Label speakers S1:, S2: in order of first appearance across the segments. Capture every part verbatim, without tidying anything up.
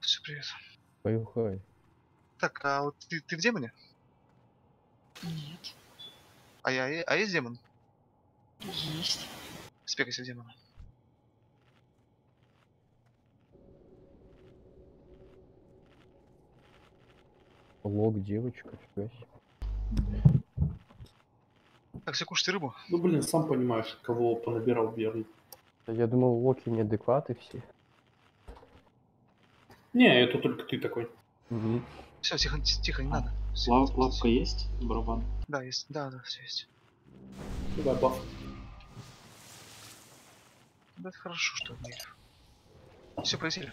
S1: все, привет.
S2: Хай-хай.
S1: Так, а вот ты, ты в демоне?
S3: Нет.
S1: А я, а есть демон?
S3: Есть.
S1: Спекайся в демона.
S2: Лог, девочка, фига себе.
S1: Так, все, кушайте рыбу.
S4: Ну, блин, сам понимаешь, кого понабирал Берн.
S2: Я думал, локи неадекваты все.
S4: Не, это только ты такой.
S2: Угу.
S1: Все, тихо, тихо, не
S5: А,
S1: надо. Всё,
S5: Лав,
S1: тихо,
S5: лавка
S1: тихо.
S5: есть? Барабан.
S1: Да, есть. Да, да, все есть.
S4: Давай, баф.
S1: Да, это хорошо, что не. Все, полетели.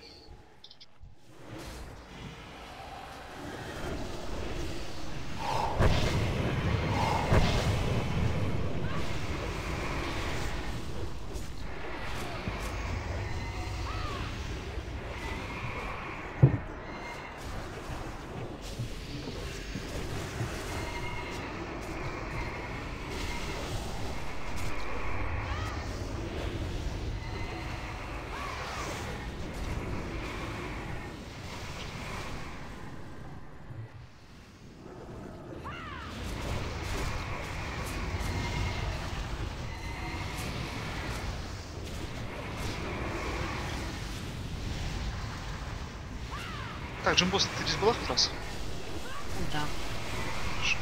S1: Так, Джимбос, ты здесь была в тот раз?
S3: Да.
S1: Хорошо.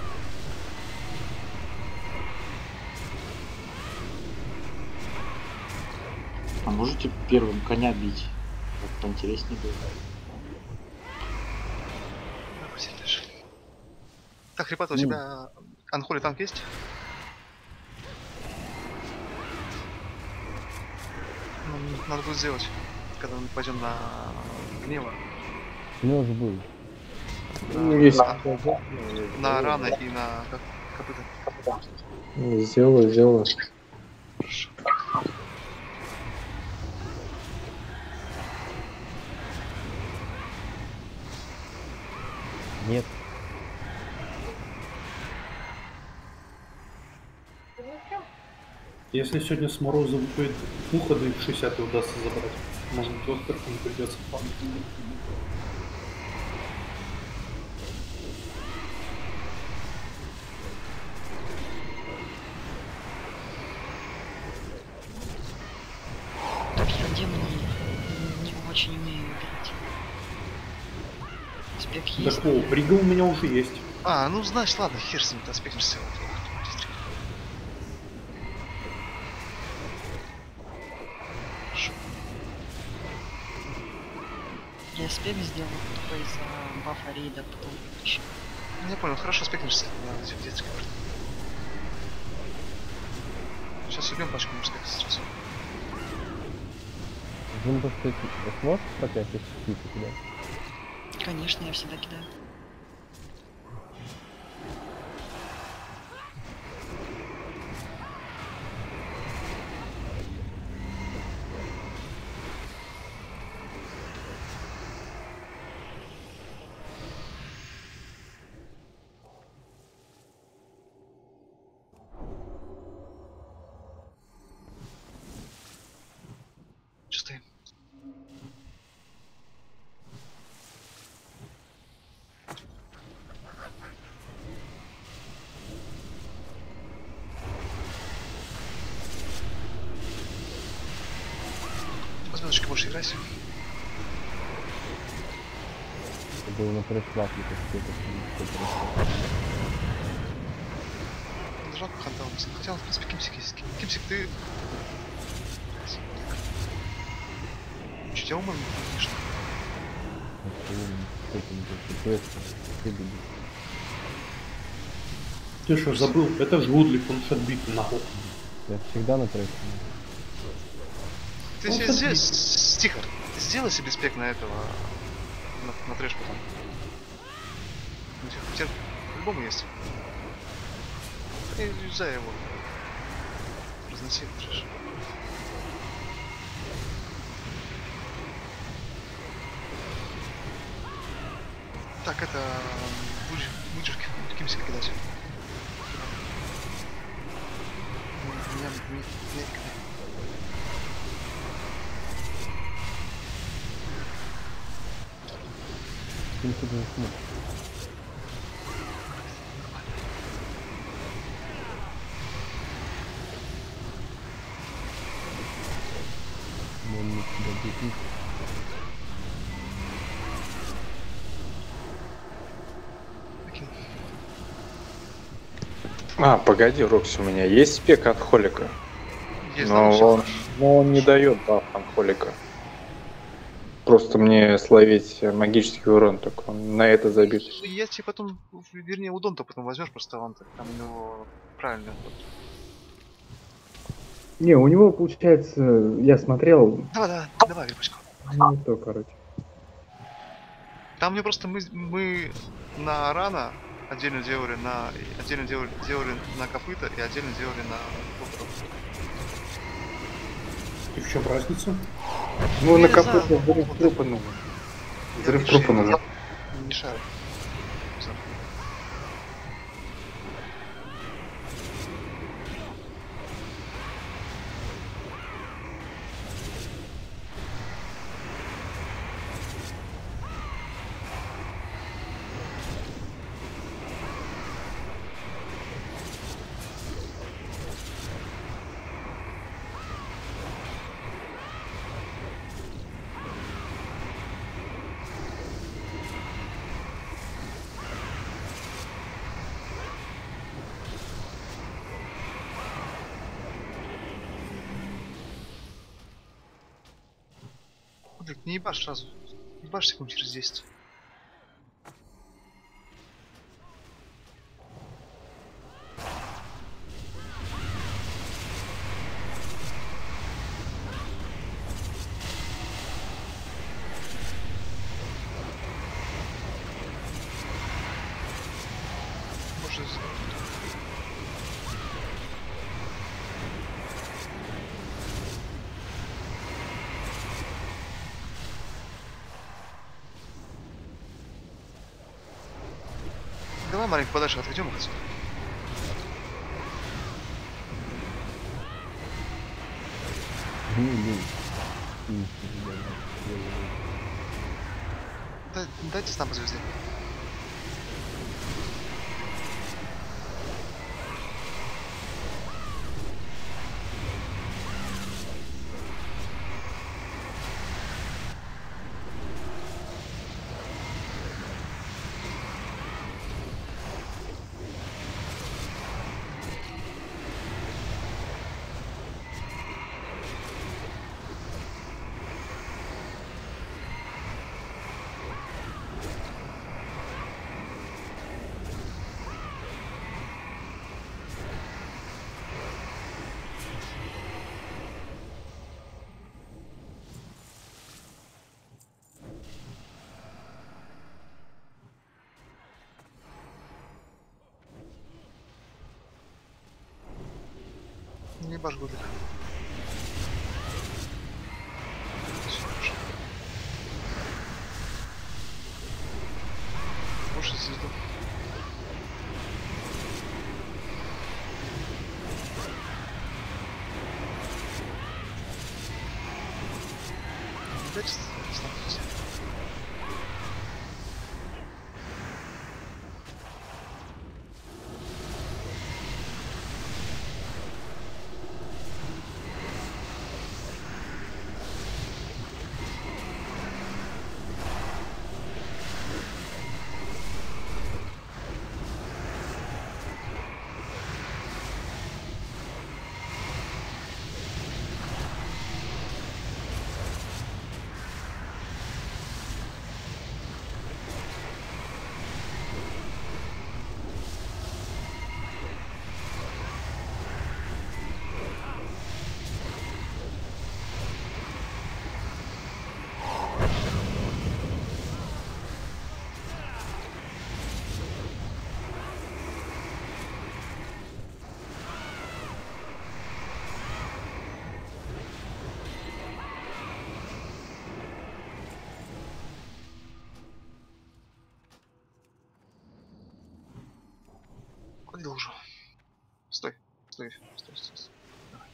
S5: А можете первым коня бить? Так поинтереснее было.
S1: Да, посидишь дальше. Так, ребята, у
S2: Ну.
S1: тебя анхоли танк есть? Ну, надо будет сделать, когда мы пойдем на гнева.
S2: У него же был.
S1: На,
S6: Есть.
S1: на, на раны и на коп- копыта.
S6: Сделаю, сделаю.
S1: Хорошо.
S2: Нет.
S4: Если сегодня с мороза выходит ухо, да и в шестьдесят удастся забрать. Может, остров не придется фармить.
S3: Так я в демоне не, не очень умею играть. Спек есть.
S4: Так, о, Брига у меня уже есть.
S1: А, ну значит, ладно, хер с ним, ты аспектишься. Хорошо.
S3: Я спек сделал только из-за бафа рейда, потом еще.
S1: Ну, я понял, хорошо спекнешься на этих детских. Сейчас убьем пачку, можешь спекать сразу.
S2: Джимбо, ты сможешь проклятие скипить у тебя?
S3: Конечно, я всегда кидаю.
S1: Че стоим? Звездочки больше играйся.
S2: Это было на пресс-лапе какой-то.
S1: Жалко хантал. Хотя он, в принципе, Кимсик есть. Ким- Кимсик, ты... Чуть я умом, конечно.
S4: Ты что, забыл? Это же Вудлик, он шатбит нахуй.
S2: Я всегда на трессе.
S1: Ты
S4: Ну,
S1: себе
S4: смотри.
S1: здесь... Тихо. Сделай себе спек на этого... На, на трэш потом. У тебя- У тебя по-любому есть. И юзай его. Разноси трэш. Так, это... Будешь вычерки. Кимсик кидать. Меня, меня, меня,
S2: Или тут не смог. Ну, он не себя бежит.
S1: Окей.
S6: А, погоди, Рокси, у меня есть спек от Холика.
S1: Есть, да,
S6: Но
S1: ну всё,
S6: он,
S1: хорошо.
S6: но он не дает баф от Холика. Просто мне словить магический урон, только он на это забит.
S1: Ну, я тебе потом, вернее, у Донта потом возьмешь просто он там у него правильно. Вот.
S2: Не, у него получается, я смотрел,
S1: Давай, давай, давай, грибочку.
S2: не то, короче.
S1: Там мне просто мы, мы на рано отдельно делали на отдельно делали, делали на копыта и отдельно делали на копытов.
S4: И в чем разница?
S6: Ну,
S1: Я
S6: на
S1: не знаю,
S6: капуте взрыв
S1: вот
S6: трупа нужен.
S1: Я
S6: Взрыв
S1: не
S6: трупа
S1: шарю,
S6: нужен.
S1: Не шарю. Всё. Блин, не ебашь сразу. Ебашь секунд через десять. Может, давай маленько подальше отведем их отсюда.
S2: Ну, ну. И, да,
S1: Да, дайте сам по звезде. Не ебашь гудлик. Слушай звезду. Дайте смотрите. Куда уже? Стой, стой, стой, стой. стой. Давай.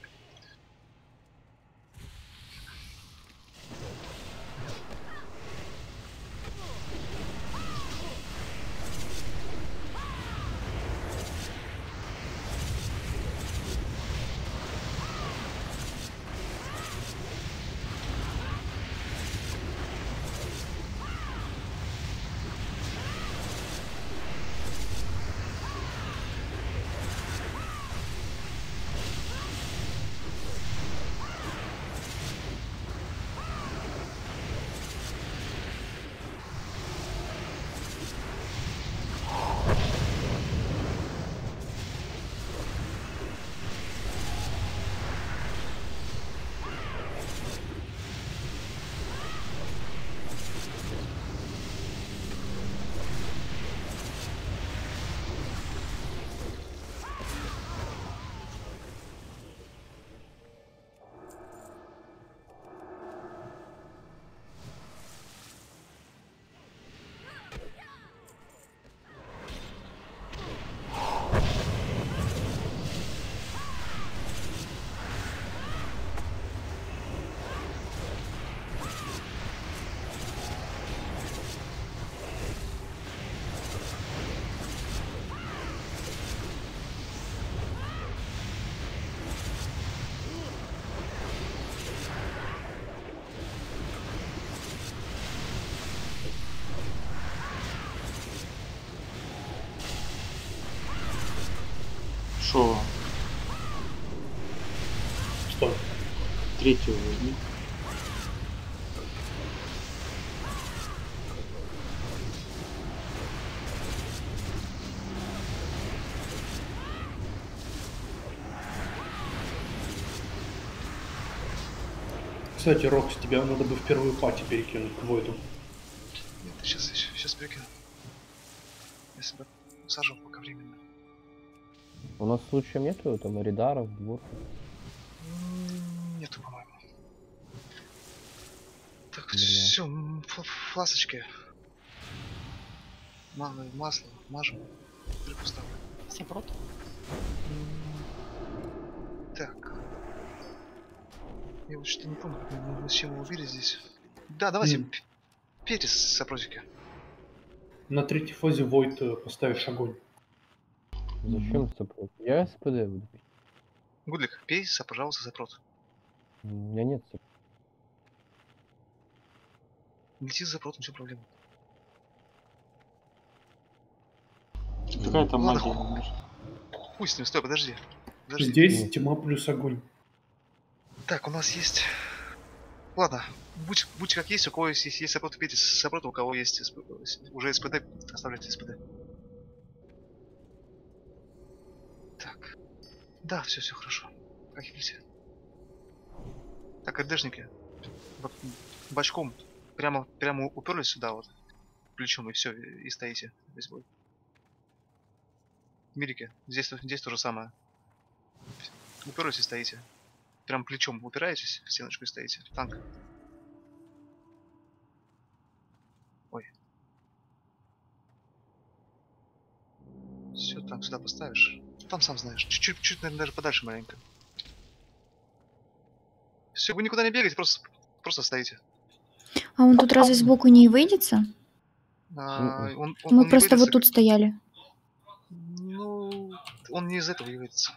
S5: Шо,
S4: Стой.
S5: третью возьми.
S4: Кстати, Рокс, тебя надо бы в первую пати перекинуть к Войду.
S1: Нет, сейчас, сейчас перекину. Я себя сажу пока временно.
S2: У нас случаем нету там Эридаров, двор.
S1: М, Нету, по-моему. Так,
S2: Бля.
S1: все, фласочки. Ма- Масло, мажем. Дрыку ставлю.
S3: Сопрот.
S1: Так. Я вот что-то не помню, как мы, мы с чем его убили здесь. Да, давайте
S4: М.
S1: п- пейте с сопротики.
S4: На третьей фазе Войд э, поставишь огонь.
S2: Зачем сопрот? Я СПД буду пить.
S1: Гудлик, пей, со- пожалуйста, сопрот.
S2: У меня нет сопрота.
S1: Лети за запротом, все проблема.
S5: Какая там
S1: Ладно,
S5: магия?
S1: ху-
S5: может?
S1: Хуй с ним, стой, подожди. Подожди.
S4: Здесь
S2: Нет.
S4: тьма плюс огонь.
S1: Так, у нас есть... Ладно, будь, будь как есть, у кого есть, есть, есть сопрот, пейте с сопрота, у кого есть СП уже СПД, оставляйте СПД. Так. Да, все, все хорошо. Как видите. Так, РДшники. Вот бочком прямо, прямо уперлись сюда вот. Плечом и все, и стоите весь бой. Мирики, здесь, здесь то же самое. Уперлись и стоите. Прям плечом упираетесь в стеночку и стоите. Танк. Ой. Все, танк сюда поставишь. Там сам знаешь. Чуть-чуть, чуть, наверное, даже подальше маленько. Все, вы никуда не бегаете, просто, просто стоите.
S7: А он тут разве сбоку не выйдется?
S1: А,
S2: Мгм.
S1: он, он,
S7: Мы
S1: он не
S7: просто вот
S1: выйдется.
S7: тут стояли.
S1: Ну, он не из этого является.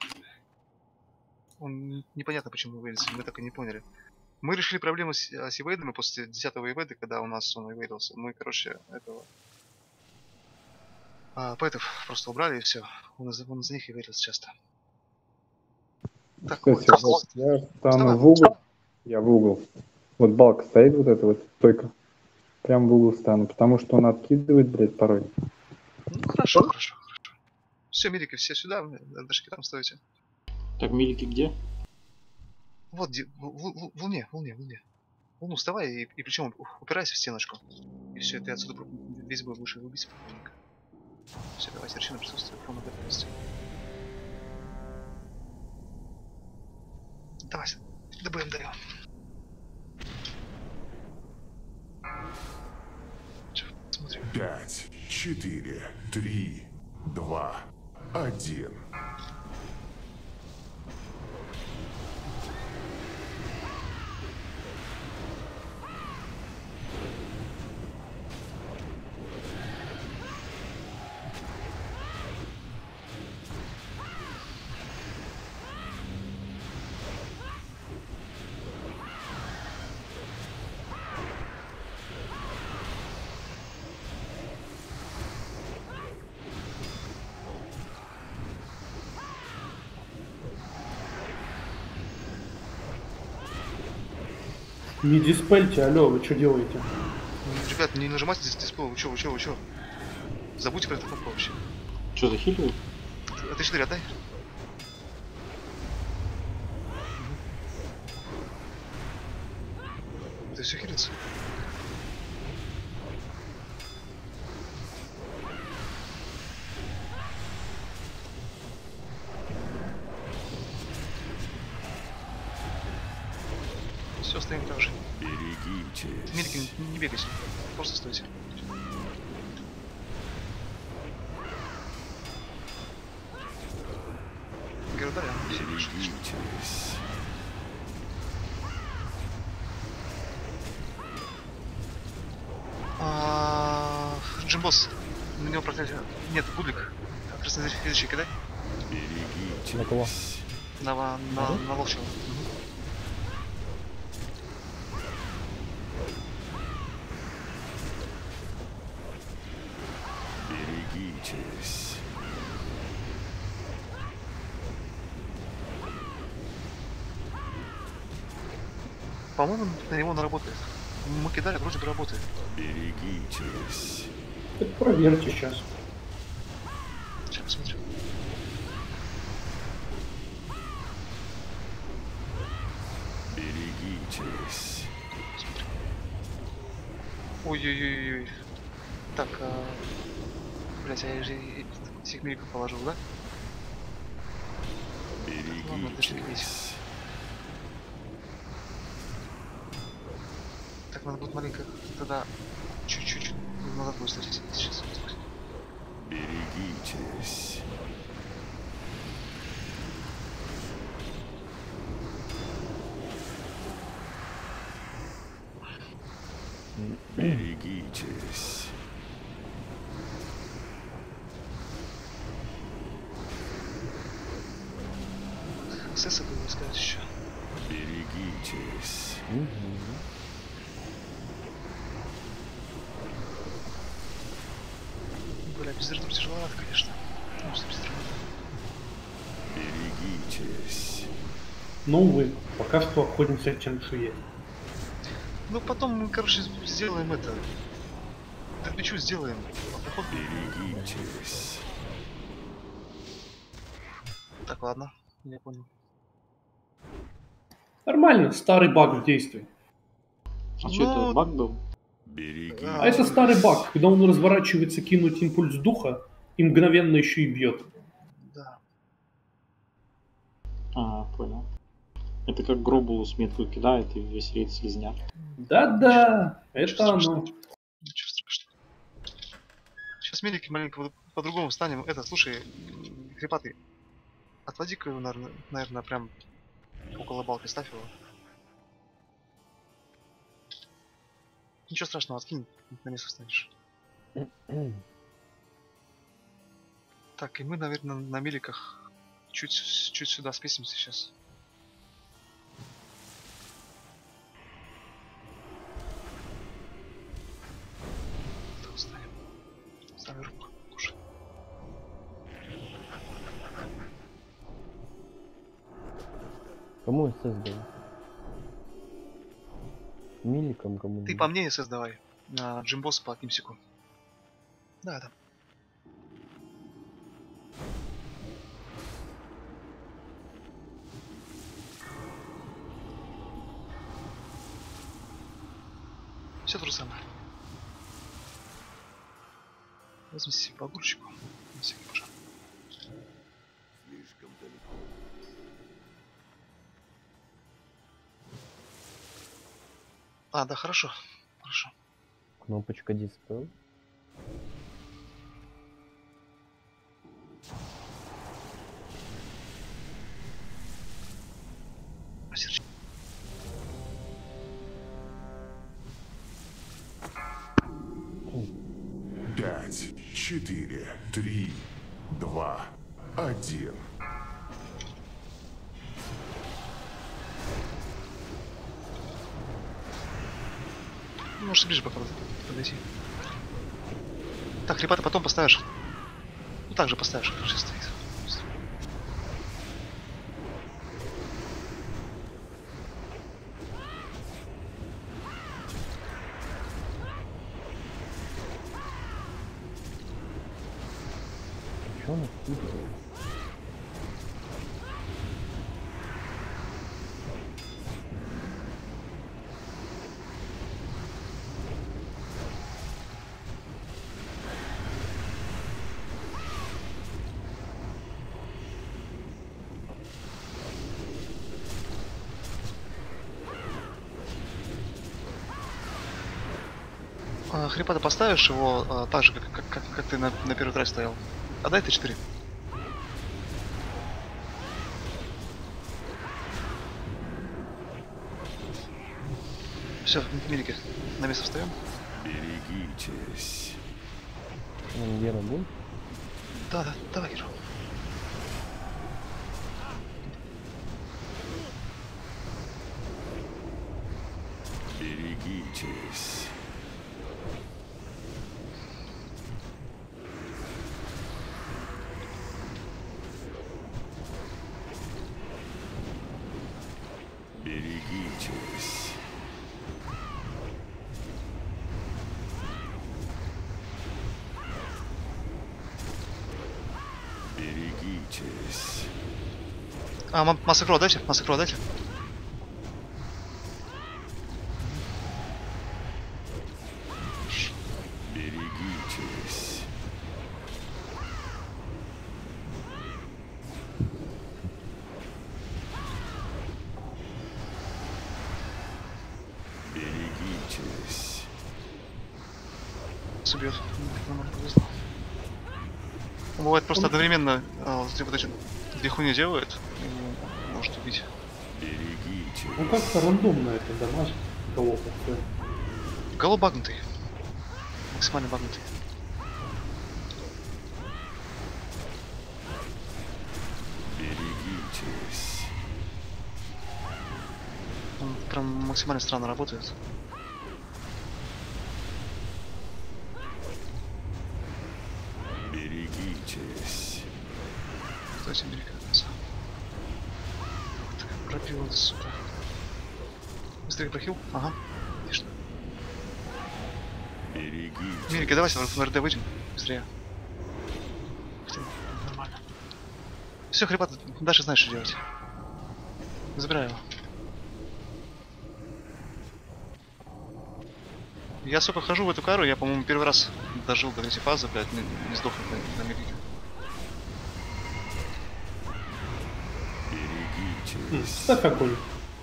S1: Он непонятно почему выведется, мы так и не поняли. Мы решили проблему с, с ивейдами после десятого ивейда, когда у нас он ивейдался. Мы, короче, этого... А, поэтов просто убрали и все. Он из- он из них ивейдился часто. Так,
S6: Кстати,
S1: вот.
S6: вот я стану
S1: Вставай.
S6: в угол. Я в угол. Вот балка стоит, вот эта вот стойка. Прям в угол стану, потому что он откидывает, блядь, порой.
S1: Ну, хорошо, хорошо, хорошо. Все, медики, все сюда, дашки там стоите.
S5: Так, милики где?
S1: Вот, ди- в, в- в- в луне, в луне, в луне. В луну вставай и, и причем упирайся в стеночку. И все, ты отсюда про- весь бой будешь его убить спокойненько. Все, давайте, решим присутствие, полной готовности. Давай, ДБМ даем. Чё, смотрим.
S8: Пять, четыре, три, два, один.
S4: Не диспельте, алло, вы что делаете?
S1: Ребят, не нажимайте здесь дисплей, вы чё, вы чё, вы чё? Забудьте про эту кнопку вообще.
S5: Что, захиливают?
S1: А ты четыре отдай. Это все хилится. Все, стоим так же.
S8: Берегитесь.
S1: Медики, не, не бегайте. Просто стойте. Гердаря.
S8: Берегитесь.
S1: А, Джимбос, на него проклятие. Нет, Гудлик. Краснозрителящий кидай.
S8: Берегитесь.
S2: На кого?
S1: На, на, на, на Волчева.
S8: Берегитесь.
S1: По-моему, на него наработает. Мы кидали, вроде бы работает.
S8: Берегитесь.
S4: Так проверьте сейчас.
S1: Сейчас посмотрю.
S8: Берегитесь.
S1: Смотрю. Ой-ой-ой-ой. Так, а... блять, а я же и- всех миликов положил, да? Ладно, дошли к ней.
S8: Берегитесь.
S1: Так, надо будет маленько тогда чуть-чуть назад будет стать. Сейчас.
S8: Берегитесь. Берегитесь.
S1: Сесса будет сказать еще.
S8: Берегитесь.
S1: Бля, без ритма тяжеловато, конечно. Ну, что без ритма.
S8: Берегитесь.
S4: Ну, увы, пока что обходимся чем шире.
S1: Ну, потом мы, короче, сделаем это. Торпичу сделаем. Поход.
S8: Берегитесь.
S1: Так, ладно. Я понял.
S4: Нормально, старый баг в действии.
S5: А что
S1: Ну,
S5: это, баг был?
S8: Берегитесь.
S4: А это старый баг, когда он разворачивается кинуть импульс духа и мгновенно еще и бьет.
S1: Да.
S5: А, понял. Это как Гробулус метку кидает и весь рейд слизняк.
S4: Да-да, это
S1: Ничего
S4: оно.
S1: страшного. Ничего страшного. Сейчас мелики маленько по- по-другому станем. Это, слушай, м, крепатый. Отводи-ка его, наверное, наверное, прям около балки, ставь его. Ничего страшного, откинь, на место встанешь. Так, и мы, наверное, на миликах чуть, чуть сюда спустимся сейчас. Так, ставим. Ставим руку. Кушай.
S2: Кому СС дал? Миликом кому?
S1: Ты по мне СС давай. На Джимбос по Кимсику. Да, да. Все то же самое. Возьми себе по огурчику. На всякий пожар.
S8: Слишком далеко.
S1: А, да, хорошо. Хорошо.
S2: Кнопочка диспел.
S1: Сердце.
S8: Пять, четыре, три, два, один.
S1: Можешь ближе пока подойти. Так, репата потом поставишь. Ну так же поставишь, как сейчас стоит.
S2: Чё она впутывает?
S1: А, хрипата поставишь его а, так же, как, как, как, как ты на, на первый трассе стоял. Отдай Т четыре. Все, милики, на место встаем.
S8: Берегитесь.
S2: Он Гера будет?
S1: Да, да, давай, Кирилл.
S8: Берегитесь. Берегитесь. Берегитесь.
S1: А, ма- масса крови дайте, масса крови дайте.
S8: Берегитесь. Берегитесь.
S1: Собьет. Нормально повезло. Бывает просто одновременно а, вот, вот эти две хуйни делают и может убить.
S8: Берегитесь.
S4: Ну как-то рандомно это дамажит голову. Всё.
S1: Голов багнутый. Максимально багнутый.
S8: Берегитесь.
S1: Он прям максимально странно работает.
S8: Берегитесь.
S1: Кстати, американца. Ух ты, пробил, сука. Быстрее прохил. Ага. Отлично.
S8: Берегитесь.
S1: Мирика, давайте в РД выйдем. Быстрее. Хотя, нормально. Все, хребат, дальше знаешь, что делать. Забираю его. Я, сука, хожу в эту кару, я, по-моему, первый раз дожил до третьей фазы, блядь, не, не сдох на, на Мирике.
S8: Берегитесь.
S4: Ставь какой.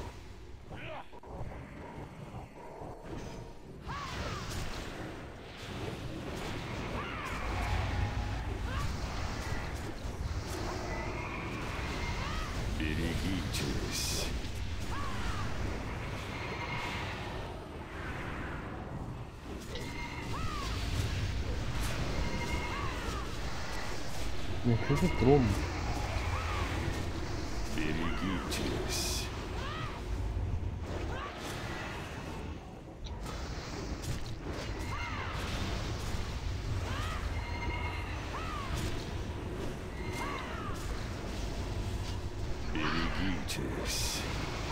S8: Берегитесь.
S2: Ну что за тром?
S8: Берегитесь. Берегитесь.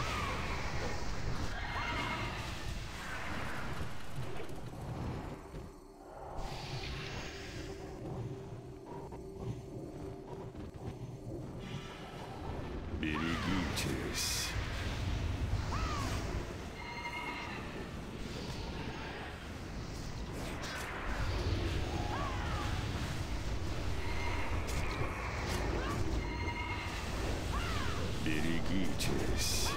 S8: Берегитесь. Берегитесь.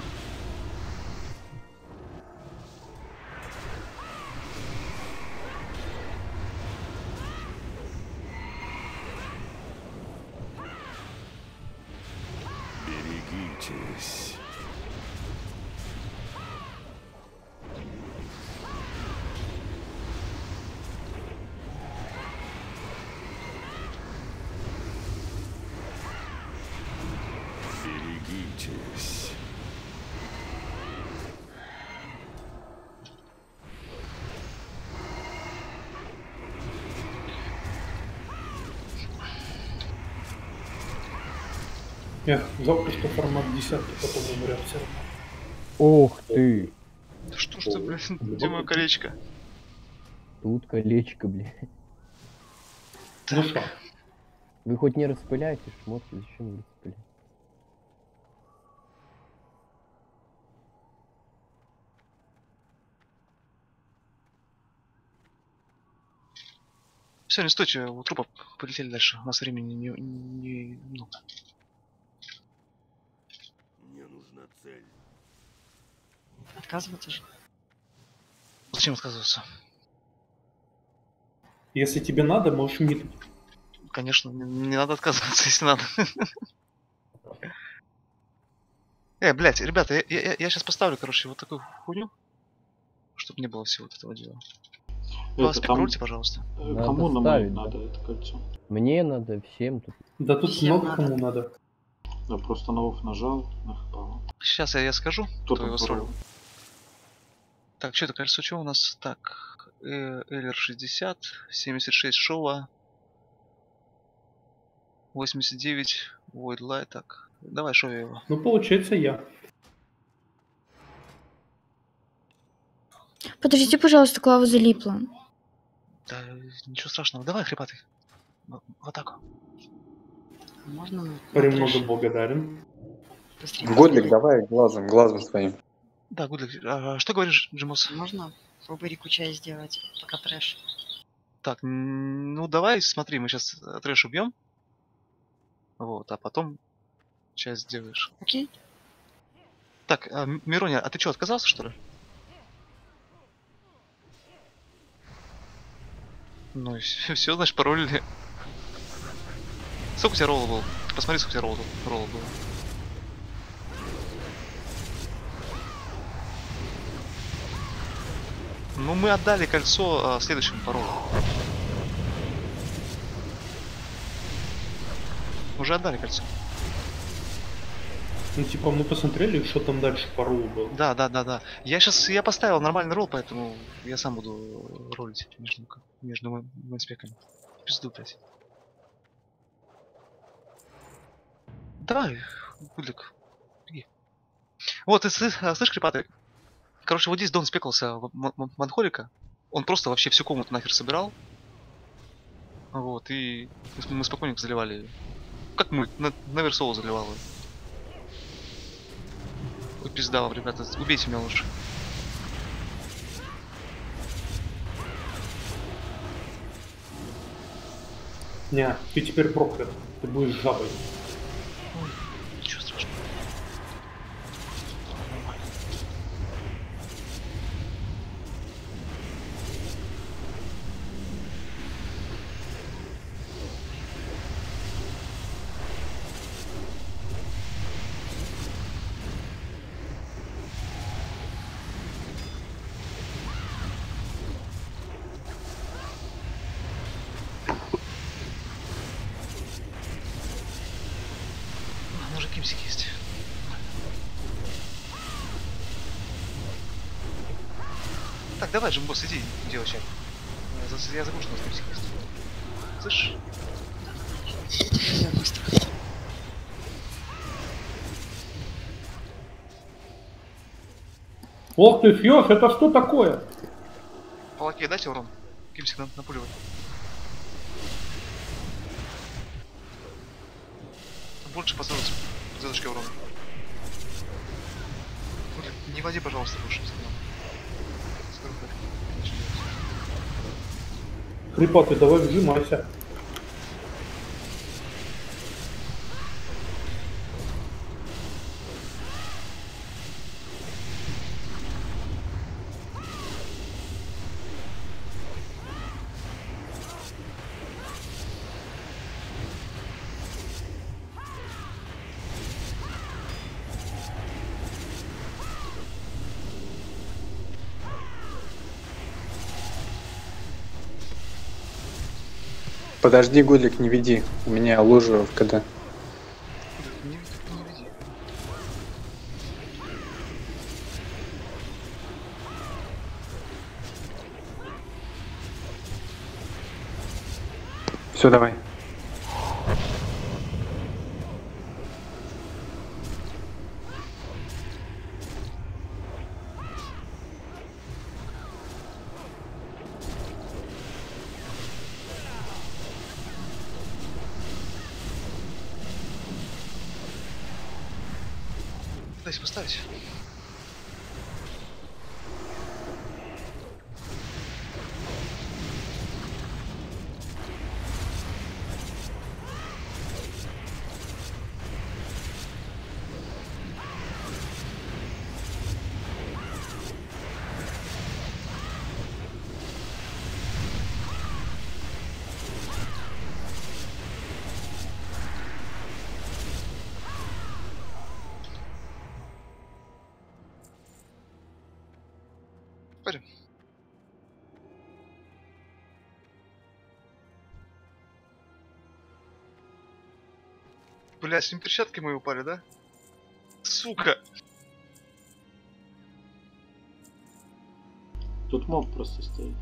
S8: Берегитесь. Берегитесь.
S4: Эх, жалко, что формат десятки потом умрет все равно.
S2: Ох ты!
S1: Да что ж ты, блядь, где мое колечко?
S2: Тут колечко, блядь.
S4: Ну что?
S2: Вы хоть не распыляйте шмотки, зачем вы распылять?
S1: Все, не стойте, у трупа полетели дальше. У нас времени не, не много.
S8: Мне нужна цель.
S3: Отказываться же.
S1: Зачем отказываться?
S4: Если тебе надо, можешь мид.
S1: Конечно, не, не надо отказываться, если надо. Э, блядь, ребята, я, я, я сейчас поставлю, короче, вот такую хуйню, чтобы не было всего вот этого дела. Вас
S5: Это там,
S1: прикройте, пожалуйста.
S5: э,
S2: Надо
S5: кому нам
S2: ставить,
S5: надо это кольцо?
S2: Мне надо, всем тут.
S4: Да тут
S3: Всем
S4: много
S3: надо.
S4: кому надо.
S5: Я просто на офф нажал, нахпал.
S1: Сейчас я, я скажу,
S5: Кто
S1: кто
S5: там
S1: его строил.
S5: брал?
S1: Так, что это кольцо, что у нас? Так, эл эр шестьдесят, семьдесят шесть Шола, восемьдесят девять Void Light. Так, давай Шоу его.
S4: Ну, получается, я.
S7: Подождите, пожалуйста, клава залипла.
S1: Да, ничего страшного. Давай, хрипатый. В, в атаку.
S3: Можно на, на
S4: Премного
S3: трэш
S4: благодарен.
S3: быстренько
S6: Годлик,
S3: сбегать?
S6: давай глазом, глазом своим.
S1: Да, Гудлик, а, что говоришь, Джимус?
S3: Можно фабрику чай сделать, пока трэш?
S1: Так, м, ну давай, смотри, мы сейчас трэш убьем. Вот, а потом часть сделаешь.
S3: Окей?
S1: Так, а, М- Мироня, а ты что, отказался, что ли? Ну, все, значит, паролили. Сколько у тебя ролла было? Посмотри, сколько у тебя ролла, ролла было. Ну, мы отдали кольцо а, следующему паролу. Уже отдали кольцо.
S4: Ну, типа, мы посмотрели, что там дальше по роллу было.
S1: Да, да, да, да. Я сейчас я поставил нормальный ролл, поэтому я сам буду ролить между, между мон- монспеками. Пизду, блядь. Давай, Гудлик. Беги. Вот, ты слышь, а, слышь, Крипатый? Короче, вот здесь Дон спекался в М- М- Манхолика. Он просто вообще всю комнату нахер собирал. Вот, и мы мы спокойненько заливали ее. Как мы на, на Версолу заливал ее. Ой, пизда вам, ребята, убейте меня лучше.
S4: Не, ты теперь проклят. Ты будешь жабой.
S1: Ничего страшного. Нормально. А, может, кимсик есть. Так, давай, Джимбос, иди, делай чай. Я, за- я забыл, что у нас кимсик есть. Слышь?
S3: Я быстро.
S4: Ох ты, Фьёс, это что такое?
S1: Палаке, дайте урон. Кимсик на, напуливай. Больше по задушке, по задушке урона. Гудлик, не води, пожалуйста, больше. Скоро так. Начали делать.
S4: Хрипатый, давай вжимайся.
S6: Подожди, Годлик, не веди. У меня лужа в КД.
S1: Гудлик, не, не веди.
S6: Все, давай.
S1: Дайте поставить. Пойдем. Бля, с ним перчатки мои упали, да? Сука!
S5: Тут моб просто стоит.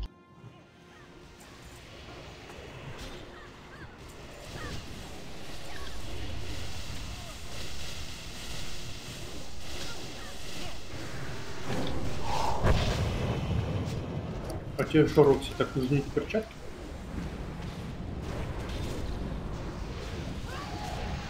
S4: А тебе что, Рокси, так нужны эти перчатки?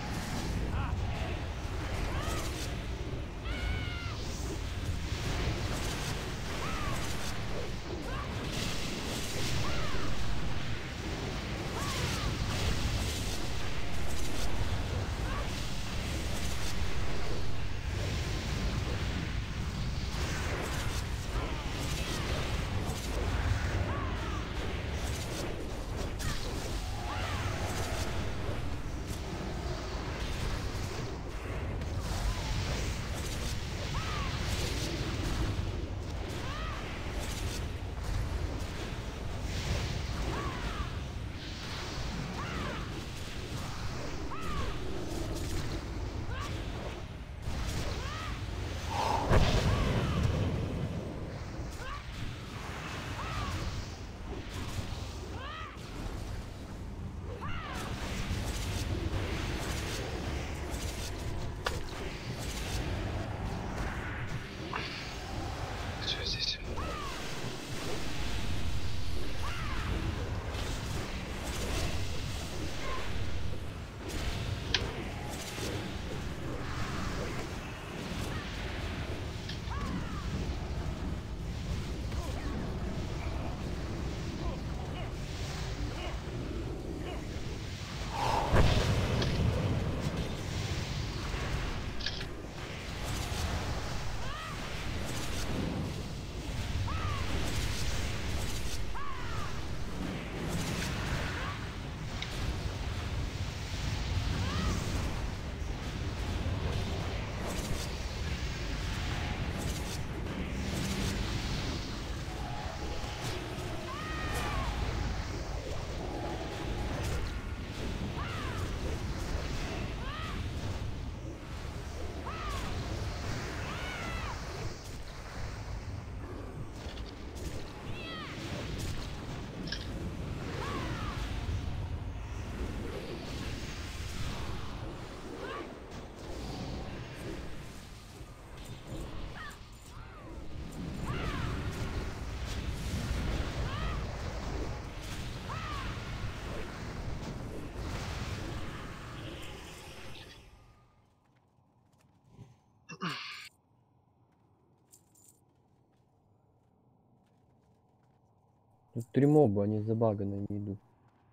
S2: Тут три моба, они забаганы, не идут.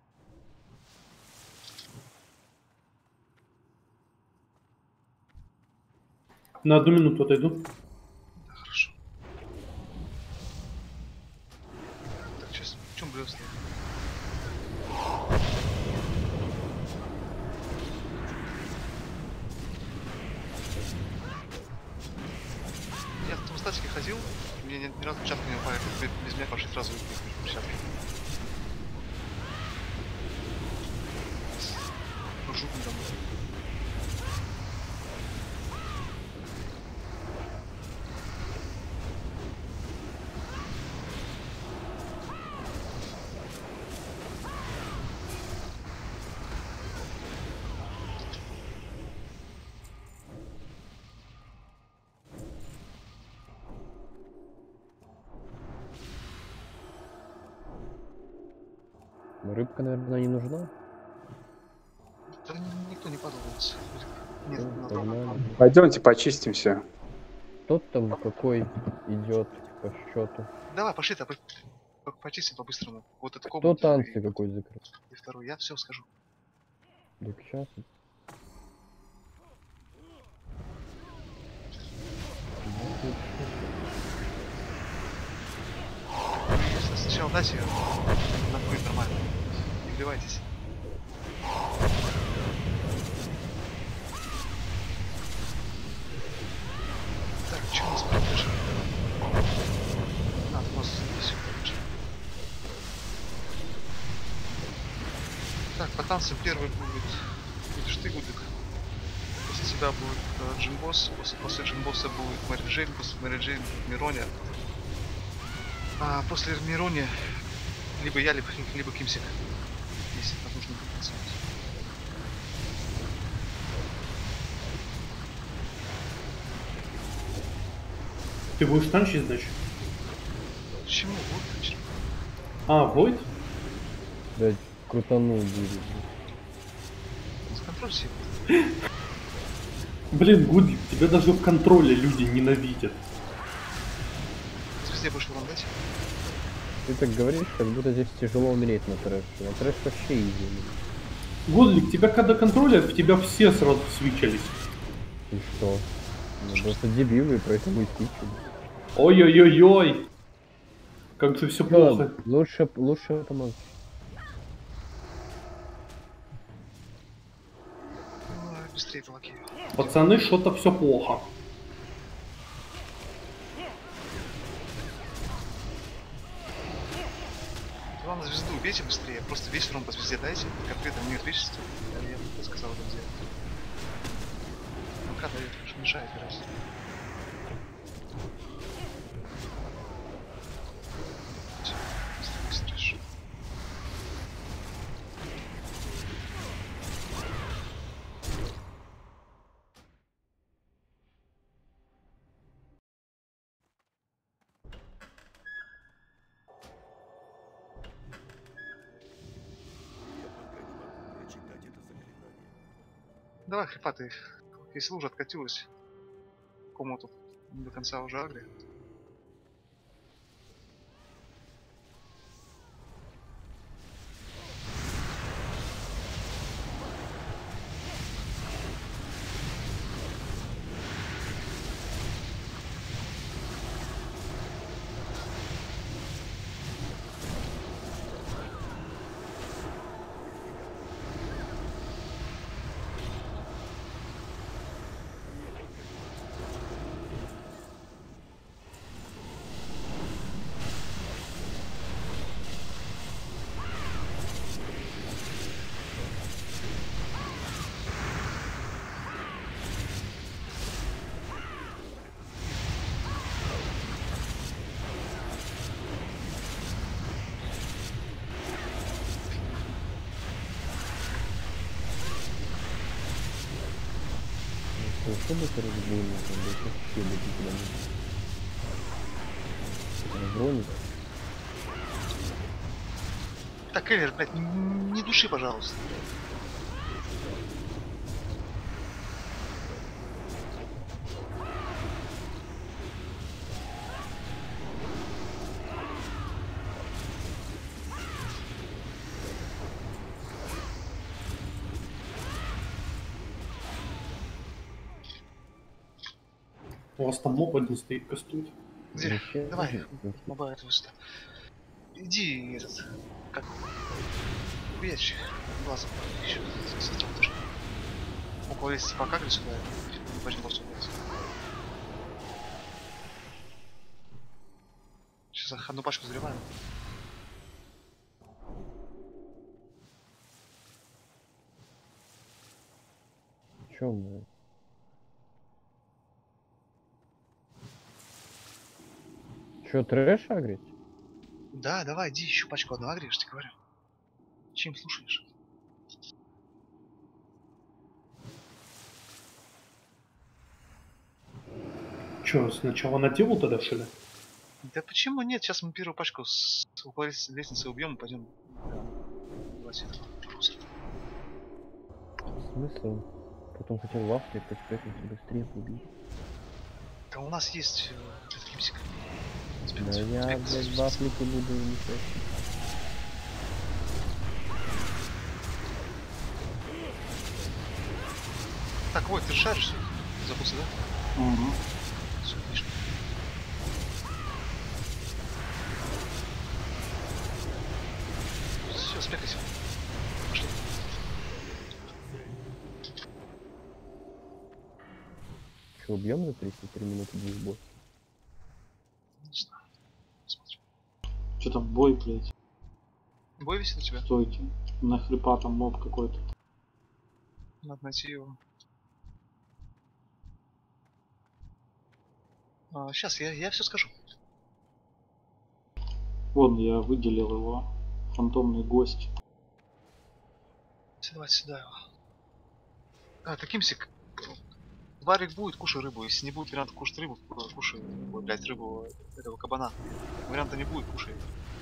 S4: На одну минуту отойду.
S1: Да, хорошо. Так, сейчас, в чем блёст? Я в том статике ходил, мне ни, ни разу чатка не упали, без меня пошли сразу в чатке. Жутко домой.
S2: Рыбка, наверное, не нужна.
S1: Да ни- никто не подумался. Нет,
S2: Ну,
S1: на
S2: погнали.
S1: то.
S6: Пойдемте почистимся.
S2: Кто там какой идет по счету?
S1: Давай, пошли то почистим по-быстрому. Вот этот
S2: Кто
S1: комнату
S2: танцы
S1: и,
S2: какой закрыл?
S1: и второй. Я все скажу.
S2: Так сейчас.
S1: С- Сначала дайте напоить нормально. Не вливайтесь. Так, что у нас продаж? А, у нас здесь продаж. Так, по танцам первый будет, будешь ты, Гудвик. После тебя будет э, Джимбосс, после, после Джимбосса будет Мэри Джейн, после Мэри Джейн будет Мироня. А после Мирони либо я, либо, либо Кимсик. Если это нужно будет танцевать.
S4: Ты будешь танчить, значит?
S1: Почему? Вот, значит.
S4: А, Войд?
S2: Блять, крутанул будет.
S1: С контроль себе.
S4: Блин, Гудвик, тебя даже в контроле люди ненавидят.
S1: Везде будешь урон дать?
S2: Ты так говоришь, как будто здесь тяжело умереть на трэше. На трэш вообще изи.
S4: Гудвик, тебя когда контролят, в тебя все сразу свичались.
S2: И что? Ну, просто дебилы, поэтому и стичили.
S4: Ой-ой-ой-ой! Как же все плохо.
S2: Лучше, лучше помочь.
S1: Ну, быстрее толоки.
S4: Пацаны, что-то все плохо.
S1: Главное, звезду убейте быстрее. Просто весь урон по звезде дайте. Конкретно мне отвечите. Я бы сказал это сделать. Ну, как дает, конечно, мешает играть. Всё, быстро, быстро, ш-
S8: Прочитать это заклинание.
S1: Давай, хрипатый. Если лужа откатилась, комнату не до конца уже агри.
S2: Что бы ты разбил, вообще бы тебя не... Броник.
S1: Так, Эллер, блядь, не, не души, пожалуйста.
S4: У вас там моб один стоит, кастует.
S1: Где?
S2: Зачем?
S1: Давай, моба этого сюда. Иди, этот, как, убеечь глазом. Еще со стороны тоже. Около лестницы покакали сюда, и пойдем просто убить. Сейчас одну пачку заливаем.
S2: Чё мы? Чё, трэш агрить?
S1: Да, давай, иди еще пачку одну агришь, тебе говорю. Чем слушаешь?
S4: Че, сначала на телу тогда, что ли?
S1: Да почему нет? Сейчас мы первую пачку с около лес- лестницы убьем и пойдем.
S2: Смысл? Потом хотел вафли поспекнуть и быстрее убить.
S1: Да у нас есть э, этот кипсик.
S2: Да я, блядь, вафлики буду мешать.
S1: Так, вот, ты шаришь? Запусти, да?
S5: Угу.
S1: Все, отлично. Все, спекайся. Пошли.
S2: Че, убьем за тридцать три минуты двух босс?
S1: Не знаю. Смотрим.
S5: Что там, бой, блядь?
S1: Бой висит у тебя?
S5: Стойте. На хрипа там моб какой-то.
S1: Надо найти его. А, сейчас, я, я все скажу.
S5: Вон, я выделил его. Фантомный гость.
S1: Все, давайте сюда его. А, ты кимсик. Варик будет, кушай рыбу. Если не будет варианта кушать рыбу, э, кушай, ой, блядь, рыбу этого кабана. Варианта не будет, кушай.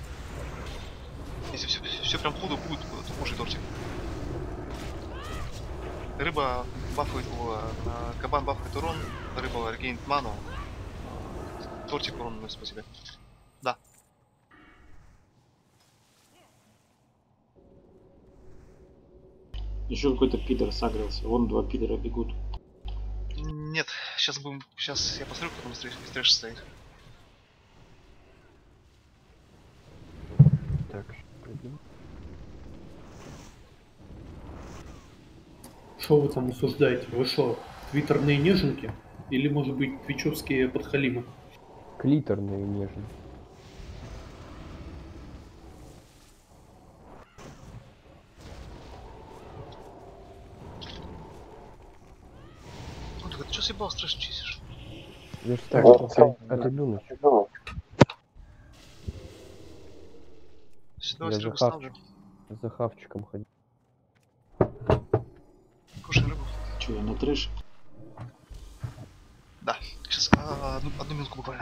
S1: Если все, все прям худо будет, то кушай тортик. Рыба бафает, о, э, кабан бафает урон, рыба регейнит ману, э, тортик урон наносит по себе. Да.
S5: Еще какой-то пидор сагрился. Вон два пидора бегут.
S1: Нет, сейчас будем, сейчас я посмотрю, кто там быстрее, быстрее стоит.
S2: Так, пойдем.
S4: Что вы там осуждаете? Вы что, твиттерные неженки? Или, может быть, твичевские подхалимы?
S2: Клиторные нежно.
S1: Ну так, ты что съебал, страшно чистишь?
S2: Я ж так, отрублю ночь.
S1: Сюда
S2: Я за
S1: рыбу ставлю.
S2: хавчик. За хавчиком ходил.
S1: Кушай рыбу.
S5: Че, я на трэш?
S1: Да, сейчас, а, одну, одну минутку буквально.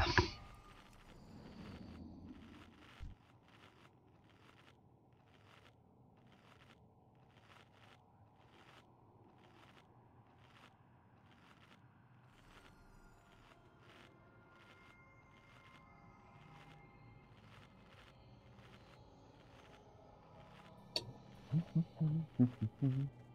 S2: Mm-hmm.